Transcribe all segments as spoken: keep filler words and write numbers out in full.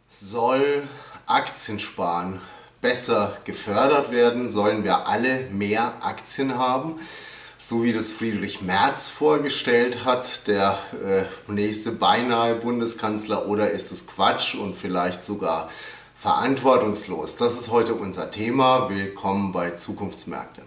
Soll Aktiensparen besser gefördert werden? Sollen wir alle mehr Aktien haben? So wie das Friedrich Merz vorgestellt hat, der äh, nächste beinahe Bundeskanzler, oder ist es Quatsch und vielleicht sogar verantwortungslos? Das ist heute unser Thema. Willkommen bei Zukunftsmärkte.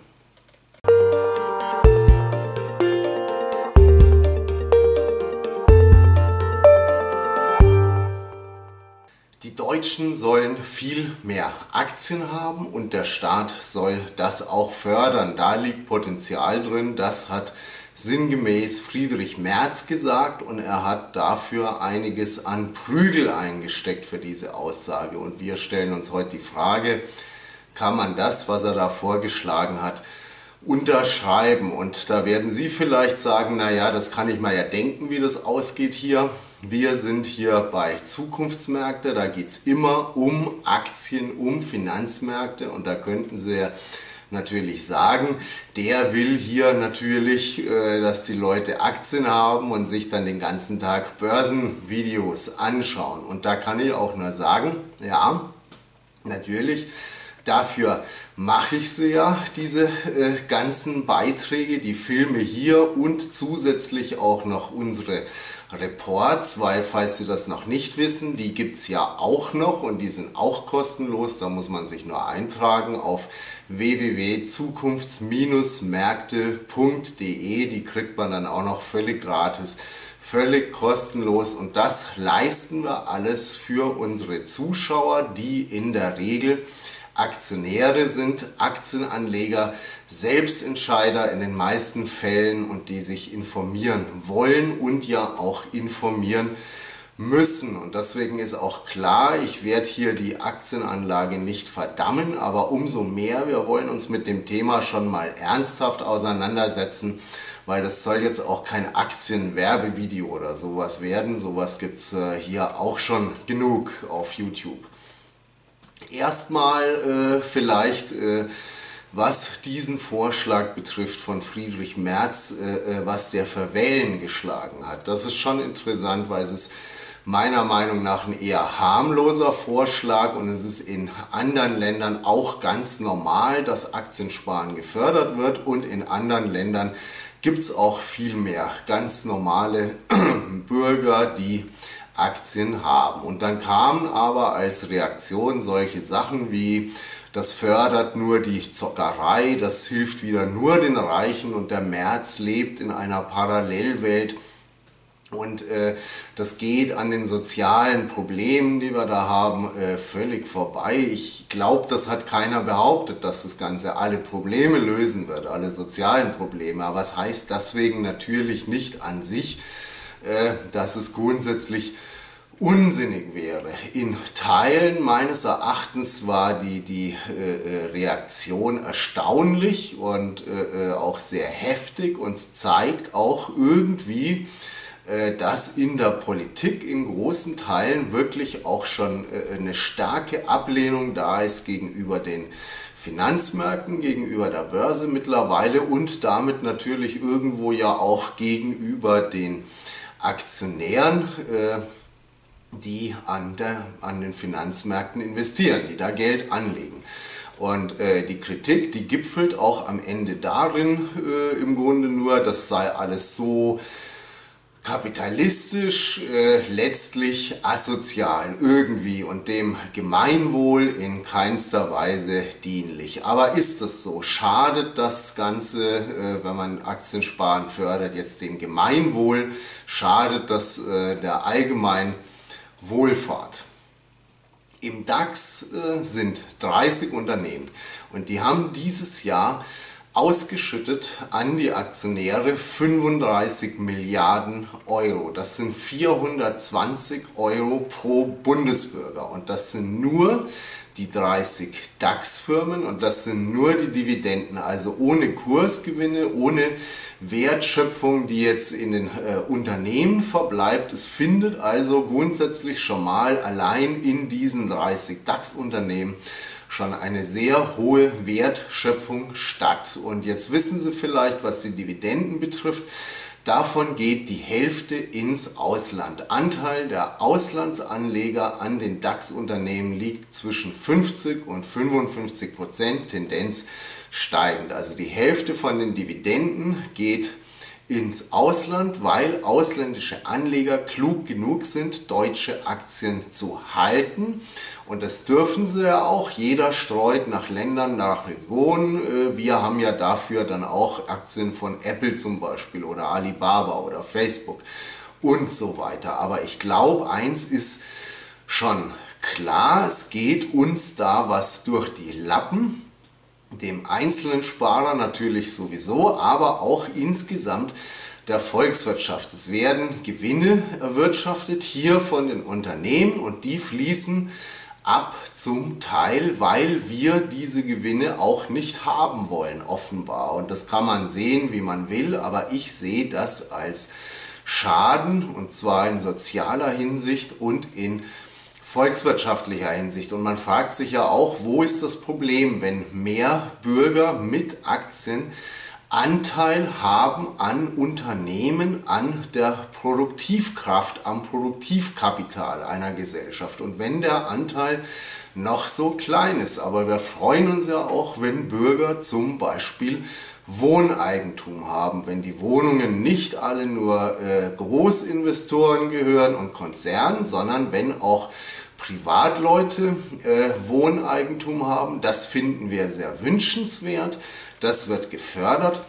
Die Deutschen sollen viel mehr Aktien haben und der Staat soll das auch fördern. Da liegt Potenzial drin, das hat sinngemäß Friedrich Merz gesagt und er hat dafür einiges an Prügel eingesteckt für diese Aussage. Und wir stellen uns heute die Frage, kann man das, was er da vorgeschlagen hat, unterschreiben? Und da werden Sie vielleicht sagen, naja, das kann ich mir ja denken, wie das ausgeht hier. Wir sind hier bei Zukunftsmärkte, da geht es immer um Aktien, um Finanzmärkte und da könnten Sie ja natürlich sagen, der will hier natürlich, dass die Leute Aktien haben und sich dann den ganzen Tag Börsenvideos anschauen. Und da kann ich auch nur sagen, ja, natürlich, dafür mache ich sie ja, diese äh, ganzen Beiträge, die Filme hier und zusätzlich auch noch unsere Reports, weil falls Sie das noch nicht wissen, die gibt es ja auch noch und die sind auch kostenlos, da muss man sich nur eintragen auf w w w punkt zukunfts märkte punkt de, die kriegt man dann auch noch völlig gratis, völlig kostenlos und das leisten wir alles für unsere Zuschauer, die in der Regel Aktionäre sind, Aktienanleger, Selbstentscheider in den meisten Fällen und die sich informieren wollen und ja auch informieren müssen. Und deswegen ist auch klar, ich werde hier die Aktienanlage nicht verdammen, aber umso mehr, wir wollen uns mit dem Thema schon mal ernsthaft auseinandersetzen, weil das soll jetzt auch kein Aktienwerbevideo oder sowas werden. Sowas gibt es hier auch schon genug auf YouTube. Erstmal äh, vielleicht, äh, was diesen Vorschlag betrifft von Friedrich Merz, äh, was der für Wellen geschlagen hat. Das ist schon interessant, weil es ist meiner Meinung nach ein eher harmloser Vorschlag und es ist in anderen Ländern auch ganz normal, dass Aktiensparen gefördert wird und in anderen Ländern gibt es auch viel mehr ganz normale Bürger, die Aktien haben. Und dann kamen aber als Reaktion solche Sachen wie, das fördert nur die Zockerei, das hilft wieder nur den Reichen und der Merz lebt in einer Parallelwelt und äh, das geht an den sozialen Problemen, die wir da haben, äh, völlig vorbei. Ich glaube, das hat keiner behauptet, dass das Ganze alle Probleme lösen wird, alle sozialen Probleme, aber es heißt deswegen natürlich nicht an sich, dass es grundsätzlich unsinnig wäre. In Teilen meines Erachtens war die, die äh, Reaktion erstaunlich und äh, auch sehr heftig und zeigt auch irgendwie, äh, dass in der Politik in großen Teilen wirklich auch schon äh, eine starke Ablehnung da ist gegenüber den Finanzmärkten, gegenüber der Börse mittlerweile und damit natürlich irgendwo ja auch gegenüber den Aktionären, die an, der, an den Finanzmärkten investieren, die da Geld anlegen. Und äh, die Kritik, die gipfelt auch am Ende darin, äh, im Grunde nur, das sei alles so kapitalistisch, äh, letztlich asozial irgendwie und dem Gemeinwohl in keinster Weise dienlich. Aber ist das so? Schadet das Ganze, äh, wenn man Aktiensparen fördert, jetzt dem Gemeinwohl? Schadet das äh, der allgemeinen Wohlfahrt? Im DAX äh, sind dreißig Unternehmen und die haben dieses Jahr ausgeschüttet an die Aktionäre fünfunddreißig Milliarden Euro. Das sind vierhundertzwanzig Euro pro Bundesbürger und das sind nur die dreißig DAX-Firmen und das sind nur die Dividenden, also ohne Kursgewinne, ohne Wertschöpfung, die jetzt in den äh, Unternehmen verbleibt. Es findet also grundsätzlich schon mal allein in diesen dreißig DAX-Unternehmen schon eine sehr hohe Wertschöpfung statt. Und jetzt wissen Sie vielleicht, was die Dividenden betrifft, Davon geht die Hälfte ins Ausland. Anteil der Auslandsanleger an den DAX-Unternehmen liegt zwischen fünfzig und fünfundfünfzig Prozent, Tendenz steigend. Also die Hälfte von den Dividenden geht ins Ausland, weil ausländische Anleger klug genug sind, deutsche Aktien zu halten. Und das dürfen sie ja auch. Jeder streut nach Ländern, nach Regionen. Wir haben ja dafür dann auch Aktien von Apple zum Beispiel oder Alibaba oder Facebook und so weiter. Aber ich glaube, eins ist schon klar, es geht uns da was durch die Lappen. Dem einzelnen Sparer natürlich sowieso, aber auch insgesamt der Volkswirtschaft. Es werden Gewinne erwirtschaftet hier von den Unternehmen und die fließen ab zum Teil, weil wir diese Gewinne auch nicht haben wollen, offenbar. Und das kann man sehen, wie man will, aber ich sehe das als Schaden, und zwar in sozialer Hinsicht und in volkswirtschaftlicher Hinsicht. Und man fragt sich ja auch, wo ist das Problem, wenn mehr Bürger mit Aktien Anteil haben an Unternehmen, an der Produktivkraft, am Produktivkapital einer Gesellschaft. Und wenn der Anteil noch so klein ist, aber wir freuen uns ja auch, wenn Bürger zum Beispiel Wohneigentum haben, wenn die Wohnungen nicht alle nur äh, Großinvestoren gehören und Konzernen, sondern wenn auch Privatleute äh, Wohneigentum haben. Das finden wir sehr wünschenswert, das wird gefördert.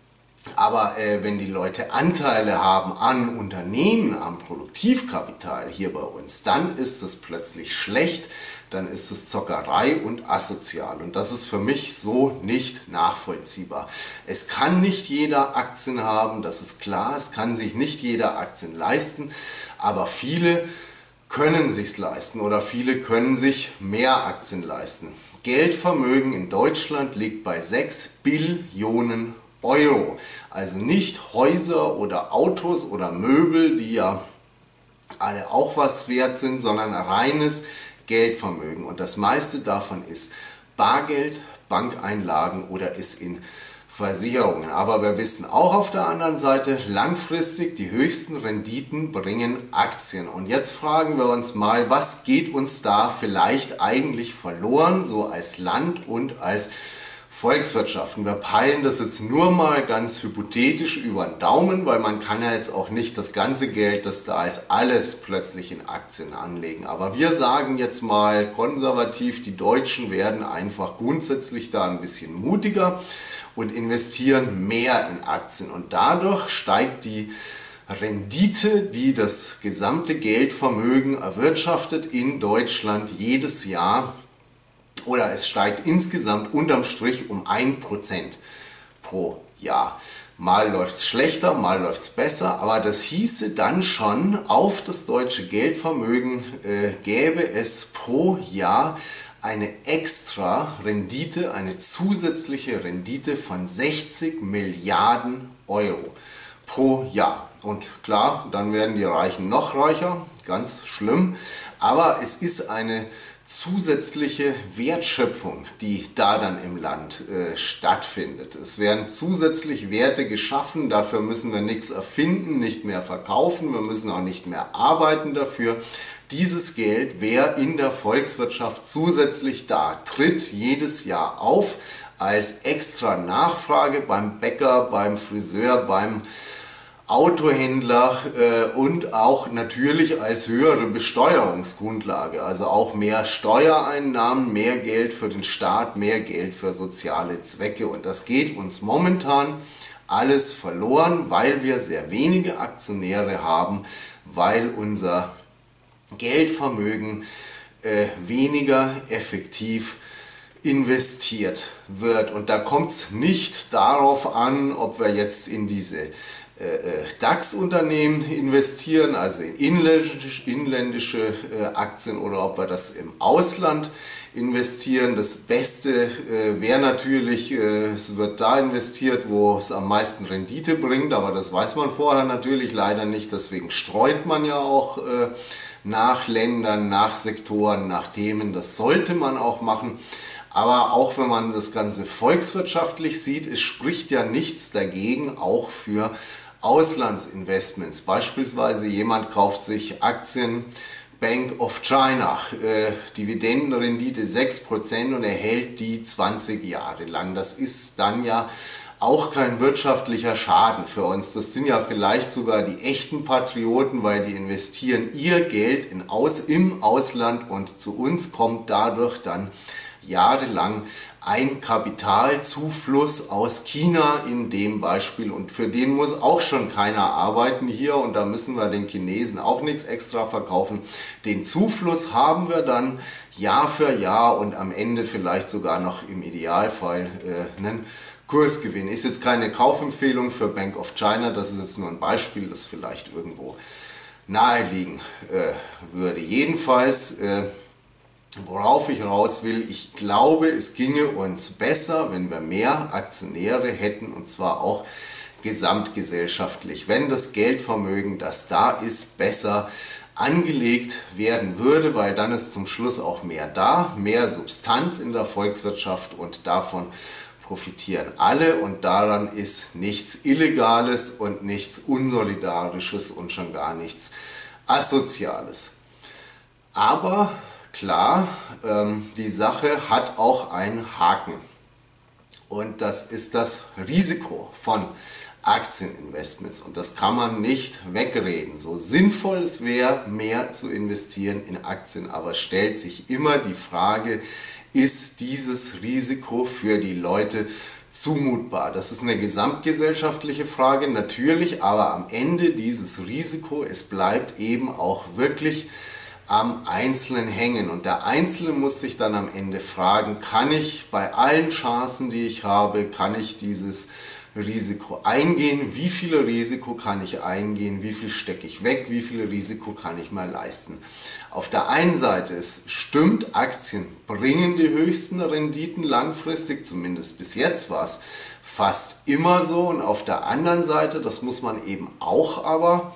Aber äh, wenn die Leute Anteile haben an Unternehmen, am Produktivkapital hier bei uns, dann ist das plötzlich schlecht, dann ist es Zockerei und asozial. Und das ist für mich so nicht nachvollziehbar. Es kann nicht jeder Aktien haben, das ist klar, es kann sich nicht jeder Aktien leisten, aber viele können sich's leisten oder viele können sich mehr Aktien leisten. Geldvermögen in Deutschland liegt bei sechs Billionen Euro. Also nicht Häuser oder Autos oder Möbel, die ja alle auch was wert sind, sondern reines Geldvermögen. Und das meiste davon ist Bargeld, Bankeinlagen oder ist in Versicherungen. Aber wir wissen auch auf der anderen Seite, langfristig die höchsten Renditen bringen Aktien. Und jetzt fragen wir uns mal, was geht uns da vielleicht eigentlich verloren, so als Land und als Volkswirtschaften. Wir peilen das jetzt nur mal ganz hypothetisch über den Daumen, weil man kann ja jetzt auch nicht das ganze Geld, das da ist, alles plötzlich in Aktien anlegen. Aber wir sagen jetzt mal konservativ, die Deutschen werden einfach grundsätzlich da ein bisschen mutiger und investieren mehr in Aktien. Und dadurch steigt die Rendite, die das gesamte Geldvermögen erwirtschaftet in Deutschland jedes Jahr, oder es steigt insgesamt unterm Strich um ein Prozent pro Jahr. Mal läuft es schlechter, mal läuft es besser, aber das hieße dann schon, auf das deutsche Geldvermögen äh, gäbe es pro Jahr eine extra Rendite, eine zusätzliche Rendite von sechzig Milliarden Euro pro Jahr. Und klar, dann werden die Reichen noch reicher, ganz schlimm, aber es ist eine zusätzliche Wertschöpfung, die da dann im Land äh, stattfindet. Es werden zusätzlich Werte geschaffen, dafür müssen wir nichts erfinden, nicht mehr verkaufen, wir müssen auch nicht mehr arbeiten dafür. Dieses Geld wäre in der Volkswirtschaft zusätzlich da, tritt jedes Jahr auf als extra Nachfrage beim Bäcker, beim Friseur, beim Autohändler äh, und auch natürlich als höhere Besteuerungsgrundlage, also auch mehr Steuereinnahmen, mehr Geld für den Staat, mehr Geld für soziale Zwecke. Und das geht uns momentan alles verloren, weil wir sehr wenige Aktionäre haben, weil unser Geldvermögen äh, weniger effektiv investiert wird. Und da kommt es nicht darauf an, ob wir jetzt in diese DAX-Unternehmen investieren, also in inländische, inländische Aktien, oder ob wir das im Ausland investieren. Das Beste wäre natürlich, es wird da investiert, wo es am meisten Rendite bringt, aber das weiß man vorher natürlich leider nicht, deswegen streut man ja auch nach Ländern, nach Sektoren, nach Themen. Das sollte man auch machen. Aber auch wenn man das Ganze volkswirtschaftlich sieht, es spricht ja nichts dagegen, auch für Auslandsinvestments. Beispielsweise jemand kauft sich Aktien Bank of China, äh, Dividendenrendite sechs Prozent und erhält die zwanzig Jahre lang. Das ist dann ja auch kein wirtschaftlicher Schaden für uns. Das sind ja vielleicht sogar die echten Patrioten, weil die investieren ihr Geld in Aus, im Ausland und zu uns kommt dadurch dann jahrelang ein Kapitalzufluss aus China in dem Beispiel und für den muss auch schon keiner arbeiten hier und da müssen wir den Chinesen auch nichts extra verkaufen. Den Zufluss haben wir dann Jahr für Jahr und am Ende vielleicht sogar noch im Idealfall äh, einen Kursgewinn. Ist jetzt keine Kaufempfehlung für Bank of China, das ist jetzt nur ein Beispiel, das vielleicht irgendwo naheliegen äh, würde. Jedenfalls äh, worauf ich raus will, ich glaube, es ginge uns besser, wenn wir mehr Aktionäre hätten und zwar auch gesamtgesellschaftlich. Wenn das Geldvermögen, das da ist, besser angelegt werden würde, weil dann ist zum Schluss auch mehr da, mehr Substanz in der Volkswirtschaft und davon profitieren alle und daran ist nichts Illegales und nichts Unsolidarisches und schon gar nichts Asoziales. Aber klar, ähm, die Sache hat auch einen Haken und das ist das Risiko von Aktieninvestments und das kann man nicht wegreden. So sinnvoll es wäre, mehr zu investieren in Aktien, aber stellt sich immer die Frage, ist dieses Risiko für die Leute zumutbar? Das ist eine gesamtgesellschaftliche Frage, natürlich, aber am Ende dieses Risiko, es bleibt eben auch wirklich am Einzelnen hängen und der Einzelne muss sich dann am Ende fragen, kann ich bei allen Chancen, die ich habe, kann ich dieses Risiko eingehen, wie viel Risiko kann ich eingehen, wie viel stecke ich weg, wie viel Risiko kann ich mal leisten. Auf der einen Seite, es stimmt, Aktien bringen die höchsten Renditen langfristig, zumindest bis jetzt war es fast immer so und auf der anderen Seite, das muss man eben auch aber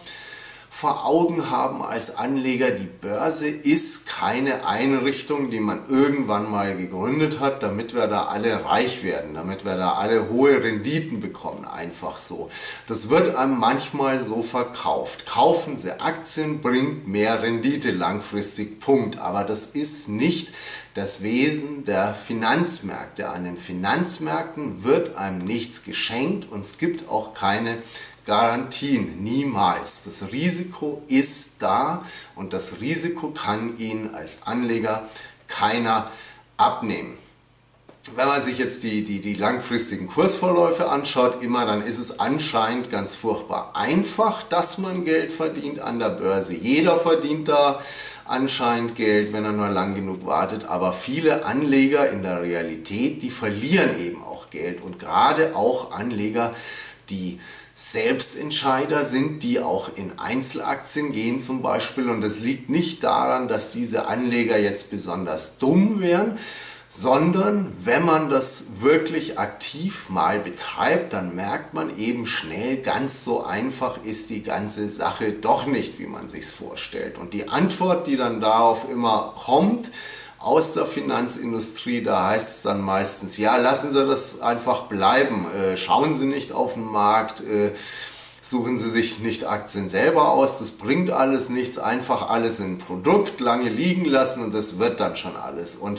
vor Augen haben als Anleger, die Börse ist keine Einrichtung, die man irgendwann mal gegründet hat, damit wir da alle reich werden, damit wir da alle hohe Renditen bekommen, einfach so. Das wird einem manchmal so verkauft. Kaufen Sie Aktien, bringt mehr Rendite langfristig, Punkt. Aber das ist nicht das Wesen der Finanzmärkte. An den Finanzmärkten wird einem nichts geschenkt und es gibt auch keine Garantien, niemals. Das Risiko ist da und das Risiko kann Ihnen als Anleger keiner abnehmen. Wenn man sich jetzt die, die, die langfristigen Kursverläufe anschaut, immer, dann ist es anscheinend ganz furchtbar einfach, dass man Geld verdient an der Börse. Jeder verdient da anscheinend Geld, wenn er nur lang genug wartet, aber viele Anleger in der Realität, die verlieren eben auch Geld und gerade auch Anleger, die Selbstentscheider sind, die auch in Einzelaktien gehen zum Beispiel und es liegt nicht daran, dass diese Anleger jetzt besonders dumm wären, sondern wenn man das wirklich aktiv mal betreibt, dann merkt man eben schnell, ganz so einfach ist die ganze Sache doch nicht, wie man sich's vorstellt. Und die Antwort, die dann darauf immer kommt, aus der Finanzindustrie, da heißt es dann meistens, ja, lassen Sie das einfach bleiben, äh, schauen Sie nicht auf den Markt, äh, suchen Sie sich nicht Aktien selber aus, das bringt alles nichts, einfach alles in ein Produkt lange liegen lassen und das wird dann schon alles. Und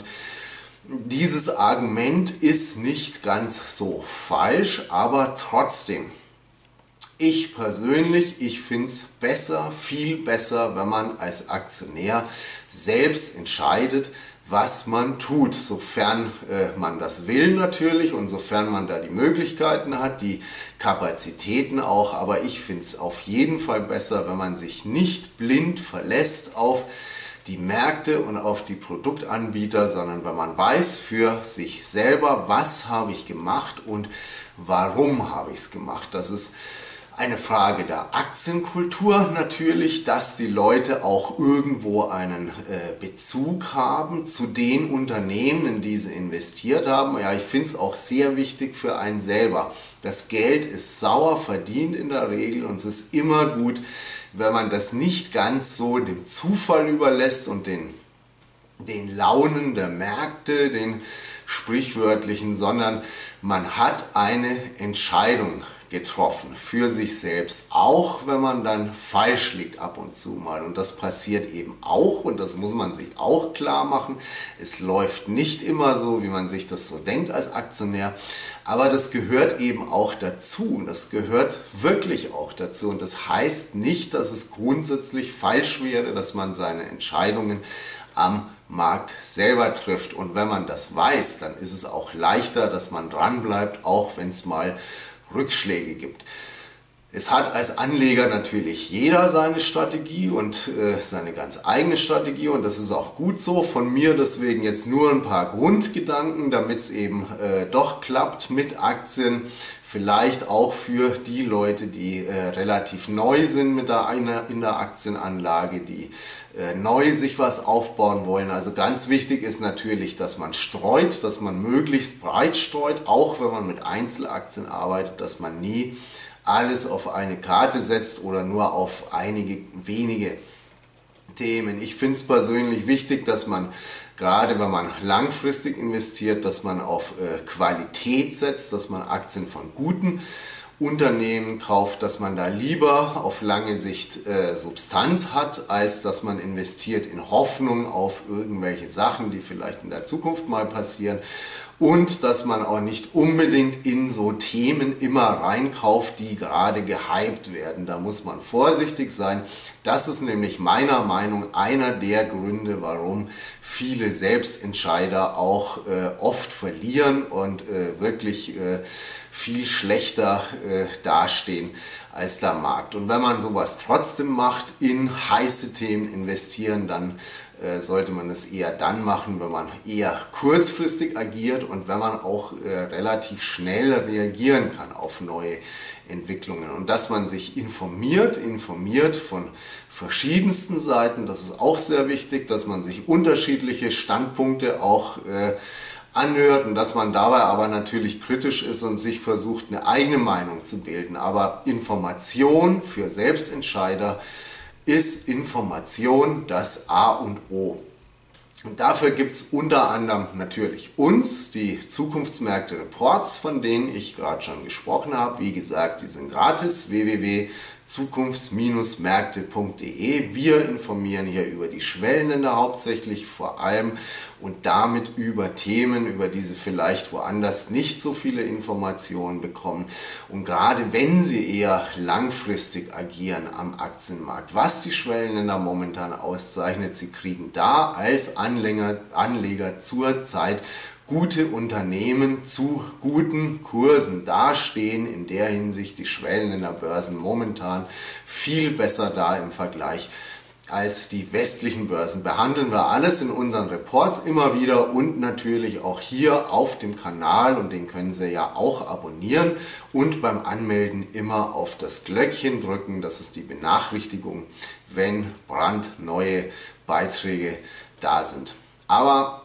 dieses Argument ist nicht ganz so falsch, aber trotzdem, ich persönlich, ich finde es besser, viel besser, wenn man als Aktionär selbst entscheidet, was man tut, sofern äh, man das will natürlich und sofern man da die Möglichkeiten hat, die Kapazitäten auch, aber ich finde es auf jeden Fall besser, wenn man sich nicht blind verlässt auf die Märkte und auf die Produktanbieter, sondern wenn man weiß für sich selber, was habe ich gemacht und warum habe ich es gemacht. Das ist eine Frage der Aktienkultur natürlich, dass die Leute auch irgendwo einen äh, Bezug haben zu den Unternehmen, in die sie investiert haben. Ja, ich finde es auch sehr wichtig für einen selber. Das Geld ist sauer verdient in der Regel und es ist immer gut, wenn man das nicht ganz so dem Zufall überlässt und den, den Launen der Märkte, den sprichwörtlichen, sondern man hat eine Entscheidung getroffen für sich selbst, auch wenn man dann falsch liegt ab und zu mal. Und das passiert eben auch, und das muss man sich auch klar machen. Es läuft nicht immer so, wie man sich das so denkt als Aktionär, aber das gehört eben auch dazu. Das gehört wirklich auch dazu. Und das heißt nicht, dass es grundsätzlich falsch wäre, dass man seine Entscheidungen am Markt selber trifft. Und wenn man das weiß, dann ist es auch leichter, dass man dran bleibt, auch wenn es mal Rückschläge gibt. Es hat als Anleger natürlich jeder seine Strategie und äh, seine ganz eigene Strategie, und das ist auch gut so. Von mir deswegen jetzt nur ein paar Grundgedanken, damit es eben äh, doch klappt mit Aktien. Vielleicht auch für die Leute, die äh, relativ neu sind mit der, in der Aktienanlage, die äh, neu sich was aufbauen wollen. Also ganz wichtig ist natürlich, dass man streut, dass man möglichst breit streut, auch wenn man mit Einzelaktien arbeitet, dass man nie alles auf eine Karte setzt oder nur auf einige wenige Themen. Ich finde es persönlich wichtig, dass man, gerade wenn man langfristig investiert, dass man auf äh, Qualität setzt, dass man Aktien von guten Unternehmen kauft, dass man da lieber auf lange Sicht äh, Substanz hat, als dass man investiert in Hoffnung auf irgendwelche Sachen, die vielleicht in der Zukunft mal passieren. Und dass man auch nicht unbedingt in so Themen immer reinkauft, die gerade gehypt werden. Da muss man vorsichtig sein. Das ist nämlich meiner Meinung nach einer der Gründe, warum viele Selbstentscheider auch äh, oft verlieren und äh, wirklich äh, viel schlechter äh, dastehen als der Markt. Und wenn man sowas trotzdem macht, in heiße Themen investieren, dann äh, sollte man das eher dann machen, wenn man eher kurzfristig agiert und wenn man auch äh, relativ schnell reagieren kann auf neue Entwicklungen. Und dass man sich informiert, informiert von verschiedensten Seiten, das ist auch sehr wichtig, dass man sich unterschiedliche Standpunkte auch äh, anhört und dass man dabei aber natürlich kritisch ist und sich versucht, eine eigene Meinung zu bilden. Aber Information für Selbstentscheider ist Information das A und O. Und dafür gibt es unter anderem natürlich uns, die Zukunftsmärkte-Reports, von denen ich gerade schon gesprochen habe. Wie gesagt, die sind gratis, w w w punkt zukunfts Märkte punkt de. Wir informieren hier über die Schwellenländer hauptsächlich vor allem und damit über Themen, über die Sie vielleicht woanders nicht so viele Informationen bekommen. Und gerade wenn Sie eher langfristig agieren am Aktienmarkt, was die Schwellenländer momentan auszeichnet, Sie kriegen da als Anleger, Anleger zurzeit gute Unternehmen zu guten Kursen dastehen. In der Hinsicht die Schwellenländer Börsen momentan viel besser da im Vergleich als die westlichen Börsen. Behandeln wir alles in unseren Reports immer wieder und natürlich auch hier auf dem Kanal, und den können Sie ja auch abonnieren und beim Anmelden immer auf das Glöckchen drücken. Das ist die Benachrichtigung, wenn brandneue Beiträge da sind. Aber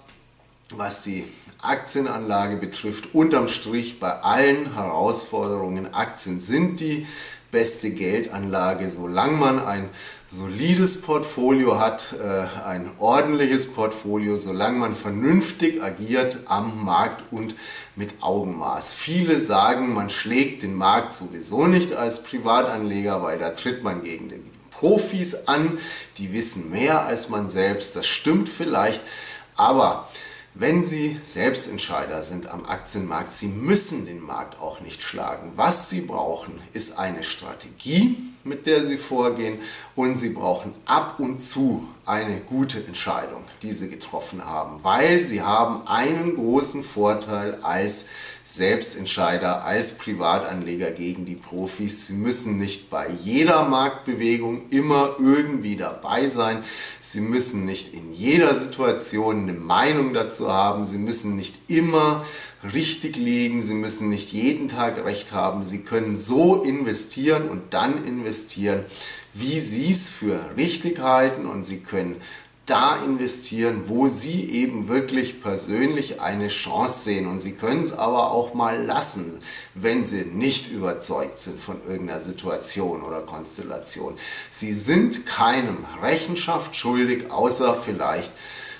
was die Aktienanlage betrifft, unterm Strich bei allen Herausforderungen, Aktien sind die beste Geldanlage, solange man ein solides Portfolio hat, äh, ein ordentliches Portfolio, solange man vernünftig agiert am Markt und mit Augenmaß. Viele sagen, man schlägt den Markt sowieso nicht als Privatanleger, weil da tritt man gegen die Profis an, die wissen mehr als man selbst. Das stimmt vielleicht, aber wenn Sie Selbstentscheider sind am Aktienmarkt, Sie müssen den Markt auch nicht schlagen. Was Sie brauchen, ist eine Strategie, mit der Sie vorgehen, und Sie brauchen ab und zu eine gute Entscheidung, die Sie getroffen haben, weil Sie haben einen großen Vorteil als Selbstentscheider, als Privatanleger gegen die Profis. Sie müssen nicht bei jeder Marktbewegung immer irgendwie dabei sein. Sie müssen nicht in jeder Situation eine Meinung dazu haben. Sie müssen nicht immer richtig liegen. Sie müssen nicht jeden Tag recht haben. Sie können so investieren und dann investieren, wie Sie es für richtig halten, und Sie können da investieren, wo Sie eben wirklich persönlich eine Chance sehen, und Sie können es aber auch mal lassen, wenn Sie nicht überzeugt sind von irgendeiner Situation oder Konstellation. Sie sind keinem Rechenschaft schuldig, außer vielleicht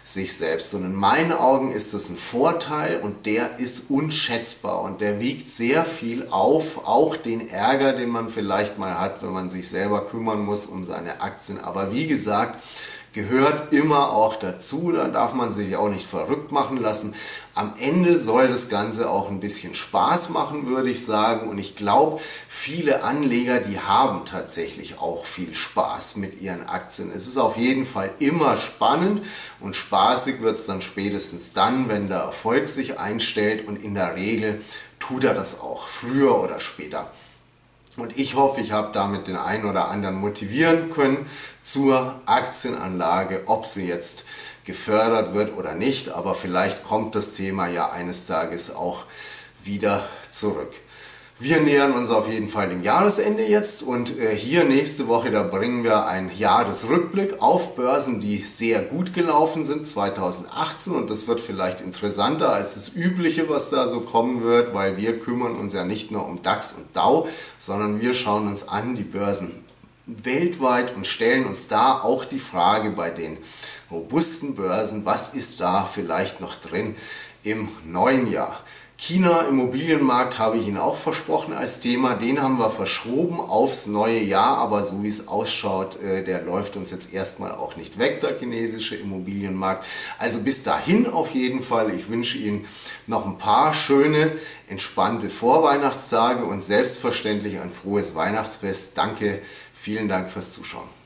sich selbst. Und in meinen Augen ist das ein Vorteil und der ist unschätzbar und der wiegt sehr viel auf, auch den Ärger, den man vielleicht mal hat, wenn man sich selber kümmern muss um seine Aktien. Aber wie gesagt, gehört immer auch dazu, da darf man sich auch nicht verrückt machen lassen. Am Ende soll das Ganze auch ein bisschen Spaß machen, würde ich sagen. Und ich glaube, viele Anleger, die haben tatsächlich auch viel Spaß mit ihren Aktien. Es ist auf jeden Fall immer spannend und spaßig wird es dann spätestens dann, wenn der Erfolg sich einstellt. Und in der Regel tut er das auch, früher oder später. Und ich hoffe, ich habe damit den einen oder anderen motivieren können zur Aktienanlage, ob sie jetzt gefördert wird oder nicht. Aber vielleicht kommt das Thema ja eines Tages auch wieder zurück. Wir nähern uns auf jeden Fall dem Jahresende jetzt und äh, hier nächste Woche, da bringen wir einen Jahresrückblick auf Börsen, die sehr gut gelaufen sind zweitausendachtzehn und das wird vielleicht interessanter als das Übliche, was da so kommen wird, weil wir kümmern uns ja nicht nur um DAX und Dow, sondern wir schauen uns an die Börsen weltweit und stellen uns da auch die Frage bei den robusten Börsen, was ist da vielleicht noch drin im neuen Jahr. China, Immobilienmarkt habe ich Ihnen auch versprochen als Thema, den haben wir verschoben aufs neue Jahr, aber so wie es ausschaut, der läuft uns jetzt erstmal auch nicht weg, der chinesische Immobilienmarkt. Also bis dahin auf jeden Fall, ich wünsche Ihnen noch ein paar schöne, entspannte Vorweihnachtstage und selbstverständlich ein frohes Weihnachtsfest. Danke, vielen Dank fürs Zuschauen.